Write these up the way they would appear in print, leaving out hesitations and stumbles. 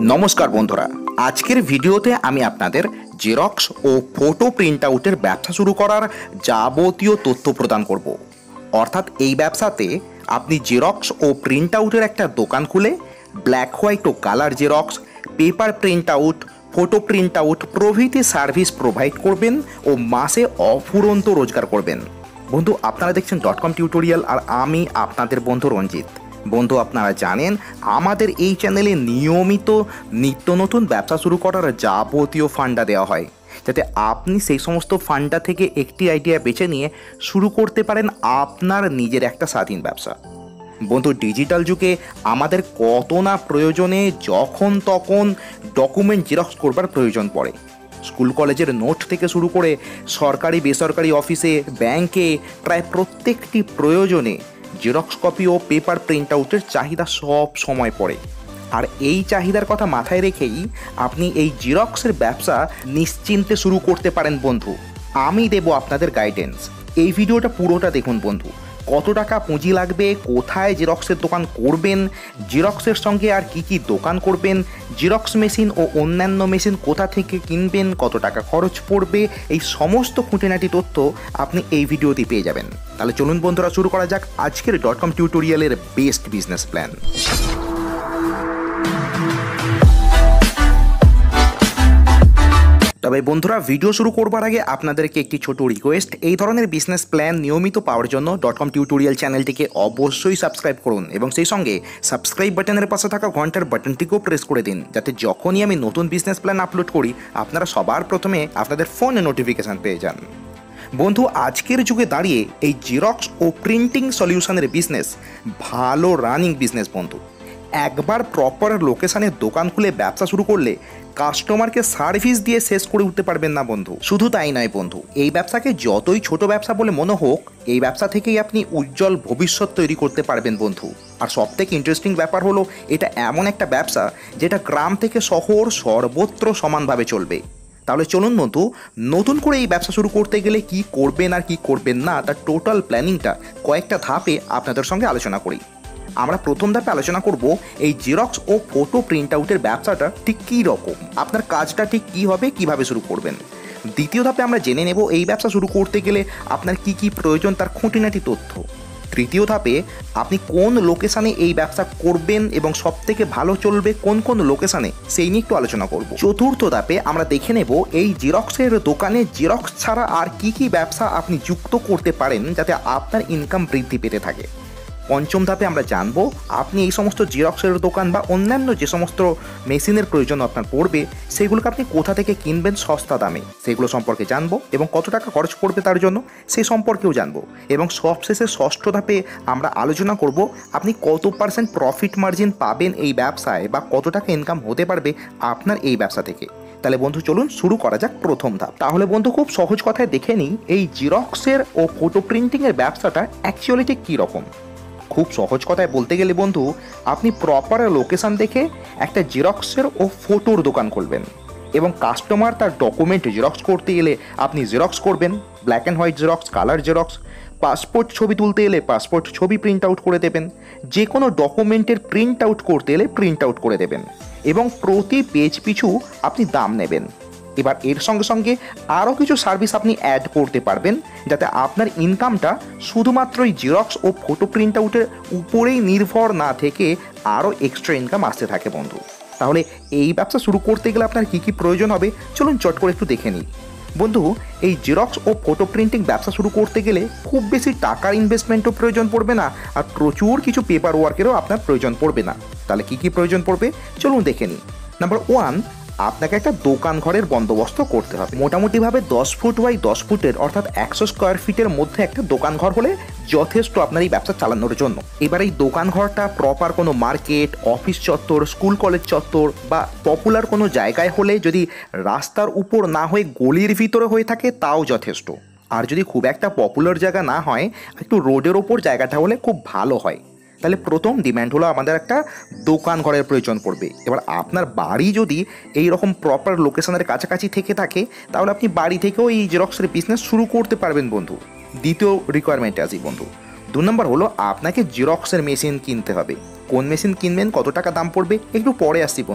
নমস্কার বন্ধুরা, আজকের ভিডিওতে আমি আপনাদের জেরক্স ও ফটো প্রিন্ট আউটের ব্যবসা শুরু করার যাবতীয় তথ্য প্রদান করব। অর্থাৎ এই ব্যবসাতে আপনি জেরক্স ও প্রিন্ট আউটের একটা দোকান খুলে ব্ল্যাক হোয়াইট ও colour xerox, paper print out, photo print out প্রভৃতি সার্ভিস প্রোভাইড করবেন ও মাসে অফুরন্ত রোজগার করবেন। বন্ধু, আপনারা দেখছেন .com টিউটোরিয়াল আর আমি আপনাদের বন্ধু রঞ্জিত। বন্ধু, আপনারা জানেন আমাদের এই চ্যানেলে নিয়মিত নিত্য নতুন ব্যবসা শুরু করার যাবতীয় ফান্ডা দেওয়া হয়, যাতে আপনি সেই সমস্ত ফান্ডা থেকে একটি আইডিয়া বেছে নিয়ে শুরু করতে পারেন আপনার নিজের একটা স্বাধীন ব্যবসা। বন্ধু, ডিজিটাল যুগে আমাদের কত না প্রয়োজনে যখন তখন ডকুমেন্ট জেরক্স করবার প্রয়োজন পড়ে। স্কুল কলেজের নোট থেকে শুরু করে সরকারি বেসরকারি অফিসে, ব্যাংকে প্রায় প্রত্যেকটি প্রয়োজনে জেরক্স কপি ও পেপার প্রিন্ট আউটের চাহিদা সব সময় পড়ে। আর এই চাহিদার কথা মাথায় রেখেই আপনি এই জেরক্সের ব্যবসা নিশ্চিন্তে শুরু করতে পারেন। বন্ধু, আমি দেব আপনাদের গাইডেন্স। এই ভিডিওটা পুরোটা দেখুন বন্ধু। কত টাকা পুঁজি লাগবে, কোথায় জেরক্সের দোকান করবেন, জেরক্সের সঙ্গে আর কি কি দোকান করবেন, জেরক্স মেশিন ও অন্যান্য মেশিন কোথা থেকে কিনবেন, কত টাকা খরচ পড়বে, এই সমস্ত খুঁটিনাটি তথ্য আপনি এই ভিডিওতে পেয়ে যাবেন। তাহলে চলুন বন্ধুরা, শুরু করা যাক আজকের .com টিউটোরিয়ালের বেস্ট বিজনেস প্ল্যান। তবে বন্ধুরা, ভিডিও শুরু করবার আগে আপনাদেরকে একটি ছোট রিকোয়েস্ট। এই ধরনের বিজনেস প্ল্যান নিয়মিত পাওয়ার জন্য .com টিউটোরিয়াল চ্যানেলটিকে অবশ্যই সাবস্ক্রাইব করুন এবং সেই সঙ্গে সাবস্ক্রাইব বাটনের পাশে থাকা ঘন্টার বাটনটিকেও প্রেস করে দিন, যাতে যখনই আমি নতুন বিজনেস প্ল্যান আপলোড করি আপনারা সবার প্রথমে আপনাদের ফোনে নোটিফিকেশান পেয়ে যান। বন্ধু, আজকের যুগে দাঁড়িয়ে এই জেরক্স ও প্রিন্টিং সলিউশনের বিজনেস ভালো রানিং বিজনেস। বন্ধু, একবার প্রপার লোকেশানে দোকান খুলে ব্যবসা শুরু করলে কাস্টমারকে সার্ভিস দিয়ে শেষ করে উঠতে পারবেন না বন্ধু। শুধু তাই নয় বন্ধু, এই ব্যবসাকে যতই ছোট ব্যবসা বলে মনে হোক, এই ব্যবসা থেকেই আপনি উজ্জ্বল ভবিষ্যৎ তৈরি করতে পারবেন বন্ধু। আর সবথেকে ইন্টারেস্টিং ব্যাপার হলো, এটা এমন একটা ব্যবসা যেটা গ্রাম থেকে শহর সর্বত্র সমানভাবে চলবে। তাহলে চলুন বন্ধু, নতুন করে এই ব্যবসা শুরু করতে গেলে কি করবেন আর কি করবেন না তার টোটাল প্ল্যানিংটা কয়েকটা ধাপে আপনাদের সঙ্গে আলোচনা করি। আমরা প্রথম ধাপে আলোচনা করব এই জেরক্স ও ফটো প্রিন্ট আউটের ব্যবসাটা ঠিক কী রকম, আপনার কাজটা ঠিক কী হবে, কিভাবে শুরু করবেন। দ্বিতীয় ধাপে আমরা জেনে নেব এই ব্যবসা শুরু করতে গেলে আপনার কি কি প্রয়োজন তার খুঁটিনাটি তথ্য। তৃতীয় ধাপে আপনি কোন লোকেশানে এই ব্যবসা করবেন এবং সবথেকে ভালো চলবে কোন কোন লোকেশানে, সেই নিয়ে একটু আলোচনা করব। চতুর্থ ধাপে আমরা দেখে নেব এই জেরক্সের দোকানে জেরক্স ছাড়া আর কি কি ব্যবসা আপনি যুক্ত করতে পারেন যাতে আপনার ইনকাম বৃদ্ধি পেতে থাকে। পঞ্চম ধাপে আমরা জানবো আপনি এই সমস্ত জেরক্সের দোকান বা অন্যান্য যে সমস্ত মেশিনের প্রয়োজন আপনার পড়বে, সেগুলোকে আপনি কোথা থেকে কিনবেন সস্তা দামে, সেগুলো সম্পর্কে জানবো এবং কত টাকা খরচ পড়বে তার জন্য সেই সম্পর্কেও জানবো। এবং সবশেষে ষষ্ঠ ধাপে আমরা আলোচনা করব আপনি কত % প্রফিট মার্জিন পাবেন এই ব্যবসায় বা কত টাকা ইনকাম হতে পারবে আপনার এই ব্যবসা থেকে। তাহলে বন্ধু চলুন শুরু করা যাক প্রথম ধাপ। তাহলে বন্ধু, খুব সহজ কথায় দেখে নিই এই জেরক্সের ও ফটো প্রিন্টিংয়ের ব্যবসাটা অ্যাকচুয়ালি ঠিক কীরকম। খুব সহজ কথায় বলতে গেলে বন্ধু, আপনি প্রপার লোকেশান দেখে একটা জেরক্সের ও ফটোর দোকান খুলবেন এবং কাস্টমার তার ডকুমেন্ট জেরক্স করতে এলে আপনি জেরক্স করবেন, black and white xerox, colour xerox. Passport ছবি তুলতে এলে পাসপোর্ট ছবি প্রিন্ট আউট করে দেবেন, যে কোনো ডকুমেন্টের প্রিন্ট আউট করতে এলে প্রিন্ট আউট করে দেবেন এবং প্রতি পেজ পিছু আপনি দাম নেবেন। এবার এর সঙ্গে সঙ্গে আরও কিছু সার্ভিস আপনি অ্যাড করতে পারবেন, যাতে আপনার ইনকামটা শুধুমাত্র এই জেরক্স ও ফটো প্রিন্ট আউটের উপরেই নির্ভর না থেকে আরও এক্সট্রা ইনকাম আসতে থাকে বন্ধু। তাহলে এই ব্যবসা শুরু করতে গেলে আপনার কী কী প্রয়োজন হবে চলুন চট করে একটু দেখে নিই। বন্ধু, এই জেরক্স ও ফটো প্রিন্টিং ব্যবসা শুরু করতে গেলে খুব বেশি টাকার ইনভেস্টমেন্টও প্রয়োজন পড়বে না, আর প্রচুর কিছু পেপার ওয়ার্কেরও আপনার প্রয়োজন পড়বে না। তাহলে কী কী প্রয়োজন পড়বে চলুন দেখে নিই। নাম্বার 1, আপনাকে একটা দোকান ঘরের বন্দোবস্ত করতে হবে। মোটামুটিভাবে 10 ফুট বাই 10 ফুটের অর্থাৎ 100 স্কোয়ার ফিটের মধ্যে একটা দোকান ঘর হলে যথেষ্ট আপনার এই ব্যবসা চালানোর জন্য। এবার এই দোকান ঘরটা প্রপার কোনো মার্কেট, অফিস চত্বর, স্কুল কলেজ চত্বর বা পপুলার কোনো জায়গায় হলে, যদি রাস্তার উপর না হয়ে গলির ভিতরে হয়ে থাকে তাও যথেষ্ট। আর যদি খুব একটা পপুলার জায়গা না হয়, একটু রোডের ওপর জায়গাটা হলে খুব ভালো হয়। তাহলে প্রথম ডিম্যান্ড হলো আমাদের একটা দোকান ঘরের প্রয়োজন পড়বে। এবার আপনার বাড়ি যদি এই রকম প্রপার লোকেশনের কাছাকাছি থেকে থাকে, তাহলে আপনি বাড়ি থেকেও এই জেরক্সের বিজনেস শুরু করতে পারবেন বন্ধু। দ্বিতীয় রিকোয়ারমেন্টে আসি বন্ধু। 2 নম্বর হলো আপনাকে জেরক্সের মেশিন কিনতে হবে। কোন মেশিন কিনবেন, কত টাকা দাম পড়বে একটু পরে আসছি বন্ধু।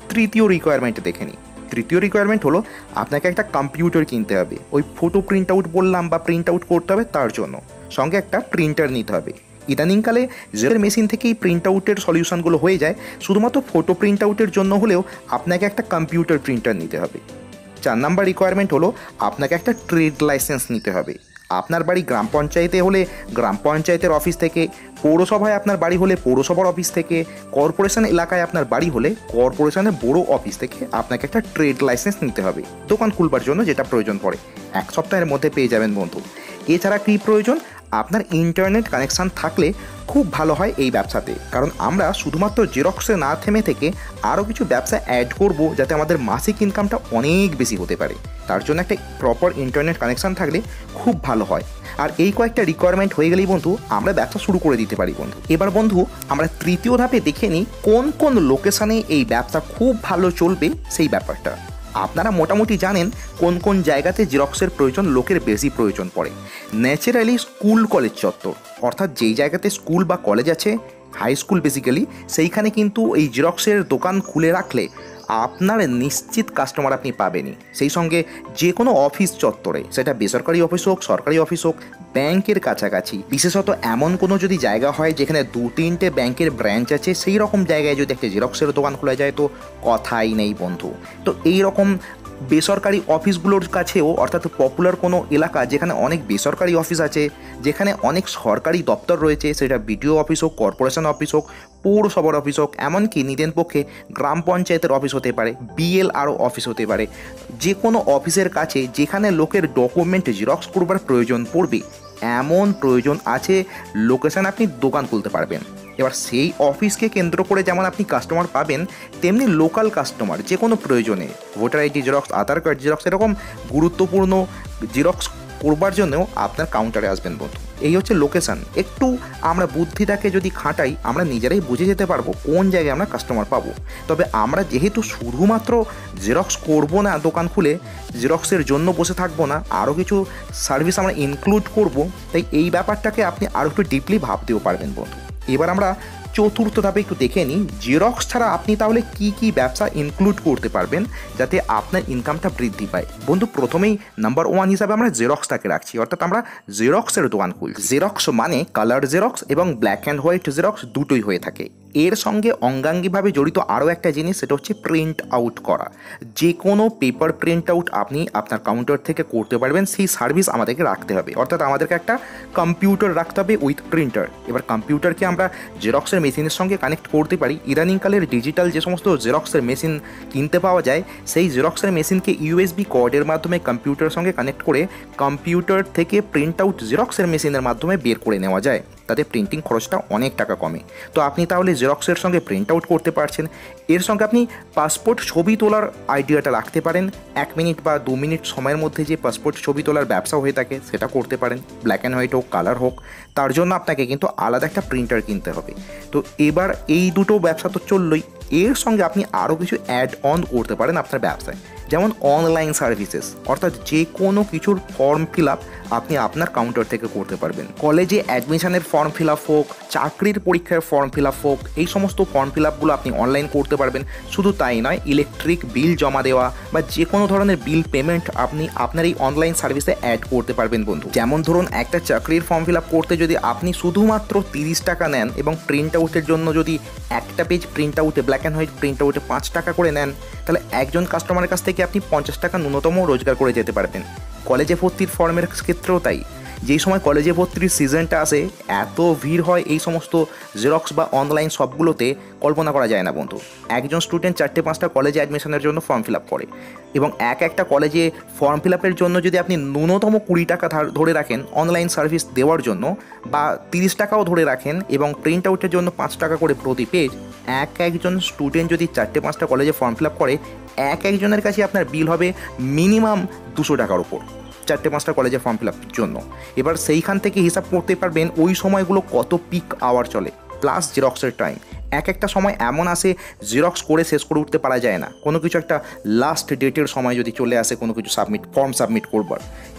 তৃতীয় রিকোয়ারমেন্ট দেখে নিই। তৃতীয় রিকোয়ারমেন্ট হলো আপনাকে একটা কম্পিউটার কিনতে হবে। ওই ফটো প্রিন্ট আউট বললাম বা প্রিন্ট আউট করতে হবে তার জন্য, সঙ্গে একটা প্রিন্টার নিতে হবে। ইদানিংকালে জেরক্স মেশিন থেকেই প্রিন্ট আউটের সলিউশনগুলো হয়ে যায়, শুধুমাত্র ফটো প্রিন্ট আউটের জন্য হলেও আপনাকে একটা কম্পিউটার প্রিন্টার নিতে হবে। 4 নাম্বার রিকোয়ারমেন্ট হলো আপনাকে একটা ট্রেড লাইসেন্স নিতে হবে। আপনার বাড়ি গ্রাম পঞ্চায়েতে হলে গ্রাম পঞ্চায়েতের অফিস থেকে, পৌরসভায় আপনার বাড়ি হলে পৌরসভার অফিস থেকে, কর্পোরেশন এলাকায় আপনার বাড়ি হলে কর্পোরেশনের বড় অফিস থেকে আপনাকে একটা ট্রেড লাইসেন্স নিতে হবে দোকান খুলবার জন্য, যেটা প্রয়োজন পড়ে। 1 সপ্তাহের মধ্যে পেয়ে যাবেন বন্ধু। এছাড়া কী প্রয়োজন? আপনার ইন্টারনেট কানেকশান থাকলে খুব ভালো হয় এই ব্যবসাতে, কারণ আমরা শুধুমাত্র জেরক্সে না থেমে থেকে আরও কিছু ব্যবসা অ্যাড করব, যাতে আমাদের মাসিক ইনকামটা অনেক বেশি হতে পারে। তার জন্য একটা প্রপার ইন্টারনেট কানেকশান থাকলে খুব ভালো হয়। আর এই কয়েকটা রিকোয়ারমেন্ট হয়ে গেলেই বন্ধু আমরা ব্যবসা শুরু করে দিতে পারি বন্ধু। এবার বন্ধু আমরা তৃতীয় ধাপে দেখে নিই কোন কোন লোকেশানে এই ব্যবসা খুব ভালো চলবে সেই ব্যাপারটা। আপনারা মোটামুটি জানেন কোন কোন জায়গাতে জেরক্সের প্রয়োজন, লোকের বেশি প্রয়োজন পড়ে। ন্যাচারালি স্কুল কলেজ চত্বর, অর্থাৎ যেই জায়গাতে স্কুল বা কলেজ আছে, হাই স্কুল বেসিক্যালি, সেইখানে কিন্তু এই জেরক্সের দোকান খুলে রাখলে আপনার নিশ্চিত কাস্টমার আপনি পাবেনই। সেই সঙ্গে যে কোনো অফিস চত্বরে, সেটা বেসরকারি অফিস হোক সরকারি অফিস হোক, ব্যাংকের কাছাকাছি, বিশেষত এমন কোনো যদি জায়গা হয় যেখানে 2-3টে ব্যাংকের ব্রাঞ্চ আছে, সেই রকম জায়গায় যদি একটা জেরক্সের দোকান খোলা যায় তো কথাই নেই বন্ধু। তো এই রকম বেসরকারি অফিসগুলোর কাছেও, অর্থাৎ পপুলার কোনো এলাকা যেখানে অনেক বেসরকারি অফিস আছে, যেখানে অনেক সরকারি দপ্তর রয়েছে, সেটা বিডিও অফিস হোক, কর্পোরেশন অফিস হোক, পৌরসভার অফিস হোক, এমনকি নিদেন পক্ষে গ্রাম পঞ্চায়েতের অফিস হতে পারে, বিএলআরও অফিস হতে পারে, যে কোনো অফিসের কাছে যেখানে লোকের ডকুমেন্ট জেরক্স করবার প্রয়োজন পড়বে, এমন প্রয়োজন আছে লোকেশান আপনি দোকান খুলতে পারবেন। এবার সেই অফিসকে কেন্দ্র করে যেমন আপনি কাস্টমার পাবেন, তেমনি লোকাল কাস্টমার যে কোনো প্রয়োজনে voter ID xerox, Aadhaar card xerox, এরকম গুরুত্বপূর্ণ জেরক্স করবার জন্যও আপনার কাউন্টারে আসবেন বন্ধু। এই হচ্ছে লোকেশান। একটু আমরা বুদ্ধিটাকে যদি খাটাই, আমরা নিজেরাই বুঝে যেতে পারবো কোন জায়গায় আমরা কাস্টমার পাবো। তবে আমরা যেহেতু শুধুমাত্র জেরক্স করব না, দোকান খুলে জেরক্সের জন্য বসে থাকবো না, আরও কিছু সার্ভিস আমরা ইনক্লুড করব, তাই এই ব্যাপারটাকে আপনি আরও একটু ডিপলি ভাবতেও পারবেন বন্ধু। এবার আমরা চতুর্থ ধাপে একটু দেখে নিই জেরক্স ছাড়া আপনি তাহলে কি কি ব্যবসা ইনক্লুড করতে পারবেন যাতে আপনার ইনকামটা বৃদ্ধি পায়। বন্ধু প্রথমেই নাম্বার 1 হিসাবে আমরা জেরক্সটাকে রাখছি, অর্থাৎ আমরা জেরক্সের দোকান খুলছি। জেরক্স মানে কালার জেরক্স এবং ব্ল্যাক অ্যান্ড হোয়াইট জেরক্স দুটোই হয়ে থাকে। এর সঙ্গে অঙ্গাঙ্গিভাবে জড়িত আরও একটা জিনিস, সেটা হচ্ছে প্রিন্ট আউট করা। যে কোনো পেপার প্রিন্ট আউট আপনি আপনার কাউন্টার থেকে করতে পারবেন, সেই সার্ভিস আমাদেরকে রাখতে হবে। অর্থাৎ আমাদেরকে একটা কম্পিউটার রাখতে হবে উইথ প্রিন্টার। এবার কম্পিউটারকে আমরা জেরক্সের মেশিনের সঙ্গে কানেক্ট করতে পারি। ইদানিংকালের ডিজিটাল যে সমস্ত জেরক্সের মেশিন কিনতে পাওয়া যায়, সেই জেরক্সের মেশিনকে ইউএসবি কর্ডের মাধ্যমে কম্পিউটারের সঙ্গে কানেক্ট করে কম্পিউটার থেকে প্রিন্ট আউট জেরক্সের মেশিনের মাধ্যমে বের করে নেওয়া যায়। তাতে প্রিন্টিং খরচটা অনেক টাকা কমে। তো আপনি তাহলে জেরক্সের সঙ্গে প্রিন্ট আউট করতে পারছেন। এর সঙ্গে আপনি পাসপোর্ট ছবি তোলার আইডিয়াটা রাখতে পারেন। 1 মিনিট বা 2 মিনিট সময়ের মধ্যে যে পাসপোর্ট ছবি তোলার ব্যবসা হয়ে থাকে সেটা করতে পারেন, ব্ল্যাক অ্যান্ড হোয়াইট হোক কালার হোক। তার জন্য আপনাকে কিন্তু আলাদা একটা প্রিন্টার কিনতে হবে। তো এবার এই দুটো ব্যবসা তো চললোই, এর সঙ্গে আপনি আরও কিছু অ্যাড অন করতে পারেন আপনার ব্যবসায়, যেমন অনলাইন সার্ভিসেস, অর্থাৎ যে কোনো কিছুর ফর্ম ফিল আপ আপনি আপনার কাউন্টার থেকে করতে পারবেন। কলেজে অ্যাডমিশনের ফর্ম ফিল আপ হোক, চাকরির পরীক্ষার ফর্ম ফিল আপ হোক, এই সমস্ত ফর্ম ফিল আপগুলো আপনি অনলাইন করতে পারবেন। শুধু তাই নয়, ইলেকট্রিক বিল জমা দেওয়া বা যে কোনো ধরনের বিল পেমেন্ট আপনি আপনার এই অনলাইন সার্ভিসে অ্যাড করতে পারবেন বন্ধু। যেমন ধরুন একটা চাকরির ফর্ম ফিল আপ করতে যদি আপনি শুধুমাত্র 30 টাকা নেন এবং প্রিন্ট আউটের জন্য যদি একটা পেজ প্রিন্ট আউটে ব্ল্যাক অ্যান্ড হোয়াইট প্রিন্ট আউটে 5 টাকা করে নেন, তাহলে একজন কাস্টমারের কাছ থেকে আপনি 50 টাকা ন্যূনতম রোজগার করে যেতে পারবেন। কলেজে ভর্তির ফর্মের ক্ষেত্রেও তাই। যেই সময় কলেজে ভর্তির সিজনটা আসে, এত ভিড় হয় এই সমস্ত জেরক্স বা অনলাইন সবগুলোতে, কল্পনা করা যায় না বন্ধু। একজন স্টুডেন্ট 4-5টা কলেজে অ্যাডমিশনের জন্য ফর্ম ফিল আপ করে, এবং একটা কলেজে ফর্ম ফিল আপের জন্য যদি আপনি ন্যূনতম 20 টাকা ধরে রাখেন অনলাইন সার্ভিস দেওয়ার জন্য, বা 30 টাকাও ধরে রাখেন, এবং প্রিন্ট আউটের জন্য 5 টাকা করে প্রতি পেজ, একজন স্টুডেন্ট যদি 4-5টা কলেজে ফর্ম ফিল আপ করে, একজনের কাছে আপনার বিল হবে মিনিমাম 200 টাকার উপর 4-5টা কলেজে ফর্ম ফিল আপের জন্য। এবার সেইখান থেকে হিসাব করতে পারবেন ওই সময়গুলো কত পিক আওয়ার চলে, প্লাস জেরক্সের টাইম। একটা সময় এমন আসে জেরক্স করে শেষ করে উঠতে পারা যায় না, কোনো কিছু একটা লাস্ট ডেটের সময় যদি চলে আসে কোনো কিছু ফর্ম সাবমিট করবার,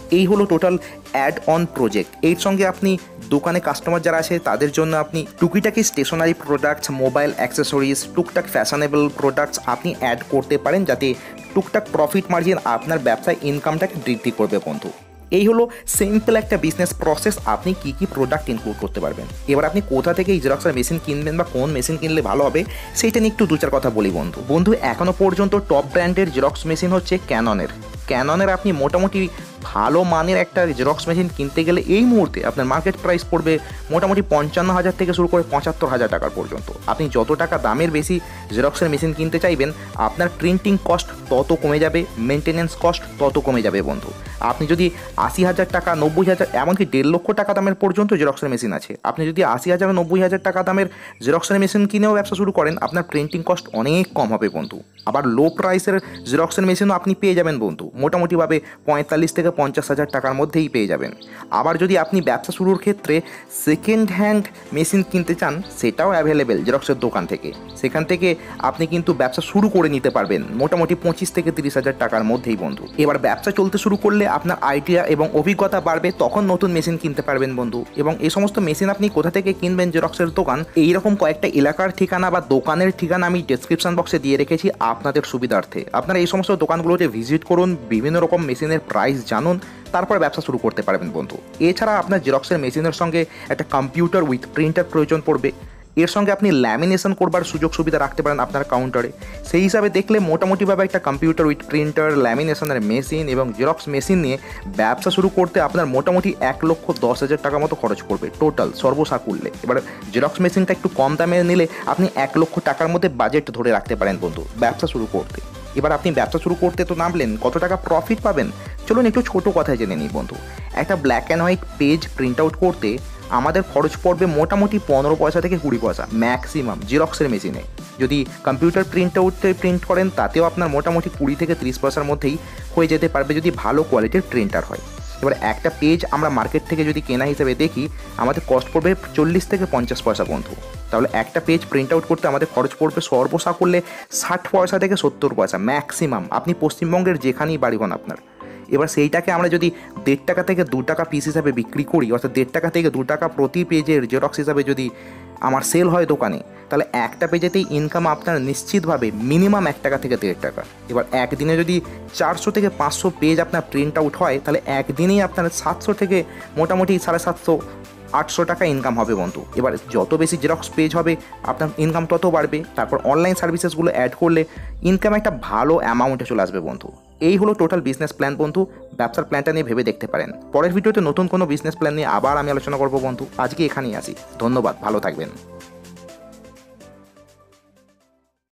এই হলো টোটাল অ্যাড অন প্রজেক্ট। এর সঙ্গে আপনি দোকানে কাস্টমার যারা আছে তাদের জন্য আপনি টুকিটাকি স্টেশনারি প্রোডাক্টস, মোবাইল অ্যাক্সেসরিজ, টুকটাক ফ্যাশনেবল প্রোডাক্টস আপনি অ্যাড করতে পারেন, যাতে টুকটাক প্রফিট মার্জিন আপনার ব্যবসায় ইনকামটাকে বৃদ্ধি করবে বন্ধু। এই হলো সিম্পল একটা বিজনেস প্রসেস, আপনি কি কি প্রোডাক্ট ইনক্লুড করতে পারবেন। এবার আপনি কোথা থেকে এই জেরক্সের মেশিন কিনবেন বা কোন মেশিন কিনলে ভালো হবে সেইটা নিয়ে একটু দু চার কথা বলি বন্ধু। এখনও পর্যন্ত টপ ব্র্যান্ডের জেরক্স মেশিন হচ্ছে ক্যাননের আপনি মোটামুটি ভালো মানের একটা জেরক্স মেশিন কিনতে গেলে এই মুহূর্তে আপনার মার্কেট প্রাইস পড়বে মোটামুটি 55,000 থেকে শুরু করে 75,000 টাকার পর্যন্ত। আপনি যত টাকা দামের বেশি জেরক্সের মেশিন কিনতে চাইবেন, আপনার প্রিন্টিং কস্ট তত কমে যাবে, মেনটেন্যান্স কস্ট তত কমে যাবে বন্ধু। আপনি যদি 80,000 টাকা, 90,000, এমনকি 1.5 লক্ষ টাকা দামের পর্যন্ত জেরক্সের মেশিন আছে, আপনি যদি 80,000 90,000 টাকা দামের জেরক্সের মেশিন কিনেও ব্যবসা শুরু করেন, আপনার প্রিন্টিং কস্ট অনেক কম হবে বন্ধু। আবার লো প্রাইসের জেরক্সের মেশিনও আপনি পেয়ে যাবেন বন্ধু, মোটামুটিভাবে 45 থেকে 50,000 টাকার মধ্যেই পেয়ে যাবেন। আবার যদি আপনি ব্যবসা শুরুর ক্ষেত্রে সেকেন্ড হ্যান্ড মেশিন কিনতে চান, সেটাও অ্যাভেলেবেল জেরক্সের দোকান থেকে। সেখান থেকে আপনি কিন্তু ব্যবসা শুরু করে নিতে পারবেন মোটামুটি 25 থেকে 30,000 টাকার মধ্যেই বন্ধু। এবার ব্যবসা চলতে শুরু করলে আপনার আইডিয়া এবং অভিজ্ঞতা বাড়বে, তখন নতুন মেশিন কিনতে পারবেন বন্ধু। এবং এই সমস্ত মেশিন আপনি কোথা থেকে কিনবেন জেরক্সের দোকান, এইরকম কয়েকটা এলাকার ঠিকানা বা দোকানের ঠিকানা আমি ডেসক্রিপশন বক্সে দিয়ে রেখেছি আপনাদের সুবিধার্থে। আপনারা এই সমস্ত দোকানগুলোতে ভিজিট করুন, বিভিন্ন রকম মেশিনের প্রাইস জানুন, তারপর ব্যবসা শুরু করতে পারবেন বন্ধু। এছাড়া আপনার জেরক্সের মেশিনের সঙ্গে একটা কম্পিউটার উইথ প্রিন্টার প্রয়োজন পড়বে। এর সঙ্গে আপনি ল্যামিনেশন করবার সুযোগ সুবিধা রাখতে পারেন আপনার কাউন্টারে। সেই হিসাবে দেখলে মোটামুটিভাবে একটা কম্পিউটার উইথ প্রিন্টার, ল্যামিনেশনের মেশিন এবং জেরক্স মেশিন নিয়ে ব্যবসা শুরু করতে আপনার মোটামুটি 1,10,000 টাকা মতো খরচ পড়বে টোটাল সর্বসাকুল্যে। এবার জেরক্স মেশিনটা একটু কম দামে নিলে আপনি 1 লক্ষ টাকার মধ্যে বাজেট ধরে রাখতে পারেন বন্ধু ব্যবসা শুরু করতে। এবার আপনি ব্যবসা শুরু করতে তো নামলেন, কত টাকা প্রফিট পাবেন চলুন একটু ছোটো কথায় জেনে নিই বন্ধু। একটা black and white page print out করতে আমাদের খরচ পড়বে মোটামুটি 15 পয়সা থেকে 20 পয়সা ম্যাক্সিমাম জেরক্সের মেশিনে। যদি কম্পিউটার প্রিন্ট আউটে প্রিন্ট করেন তাতেও আপনার মোটামুটি 20 থেকে 30 পয়সার মধ্যেই হয়ে যেতে পারবে, যদি ভালো কোয়ালিটির প্রিন্টার হয়। এবার একটা পেজ আমরা মার্কেট থেকে যদি কেনা হিসেবে দেখি, আমাদের কস্ট পড়বে 40 থেকে 50 পয়সা বন্ধু। তাহলে একটা পেজ প্রিন্ট আউট করতে আমাদের খরচ পড়বে সর্বসাকুল্যে 60 পয়সা থেকে 70 পয়সা ম্যাক্সিমাম, আপনি পশ্চিমবঙ্গের যেখানেই বাড়ি হন আপনার। এবার সেইটাকে আমরা যদি 1.5 টাকা থেকে 2 টাকা পিস হিসাবে বিক্রি করি, অর্থাৎ 1.5 টাকা থেকে 2 টাকা প্রতি পেজের জেরক্স হিসাবে যদি আমার সেল হয় দোকানে, তাহলে একটা পেজেতেই ইনকাম আপনার নিশ্চিতভাবে মিনিমাম 1 টাকা থেকে 1.5 টাকা। এবার একদিনে যদি 400 থেকে 500 পেজ আপনার প্রিন্ট আউট হয়, তাহলে একদিনেই আপনার 700 থেকে মোটামুটি 750, 800 টাকা ইনকাম হবে বন্ধু। এবার যত বেশি জেরক্স পেজ হবে আপনার ইনকাম তত বাড়বে। তারপর অনলাইন সার্ভিসেসগুলো অ্যাড করলে ইনকাম একটা ভালো অ্যামাউন্টে চলে আসবে বন্ধু। এই হলো টোটাল বিজনেস প্ল্যান বন্ধু, ব্যবসার প্ল্যানটা নিয়ে ভেবে দেখতে পারেন। পরের ভিডিওতে নতুন কোনো বিজনেস প্ল্যান নিয়ে আবার আমি আলোচনা করবো বন্ধু। আজকে এখানেই আসি, ধন্যবাদ, ভালো থাকবেন।